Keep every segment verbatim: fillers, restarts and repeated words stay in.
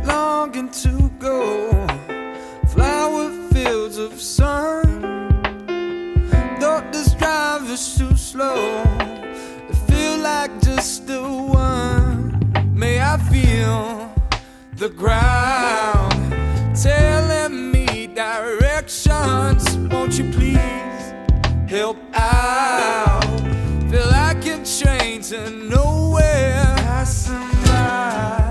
longing to go. Flower fields of sun. Thought this drive is too slow. I feel like just the one. May I feel the ground telling me directions. Won't you please help out? Feel like a train to nowhere, passing by,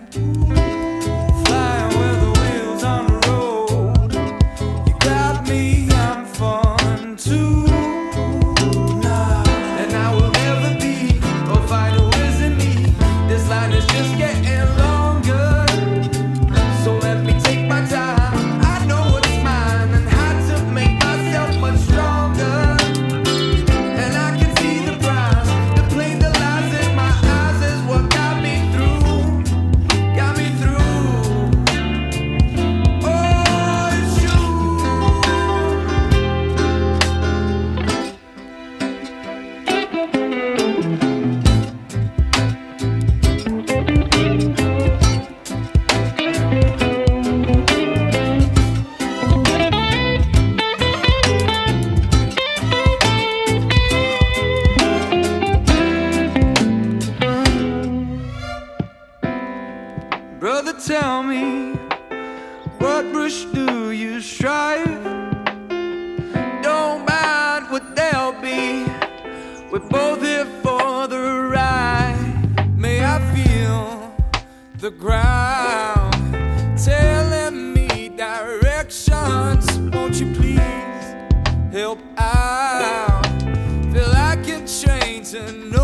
flying with the wheels on the road. You got me, I'm falling too. And I will never be or find who isn't me. This line is just getting longer, so let me take my time. I know what's mine and how to make myself much stronger. And I can see the prize, the plain the lies in my eyes is what got me through, got me through. Oh, it's you. Brother, tell me, what brush do you strive? Don't mind what they'll be. We're both here for the ride. May I feel the ground telling me directions. Won't you please help out? Feel like a train to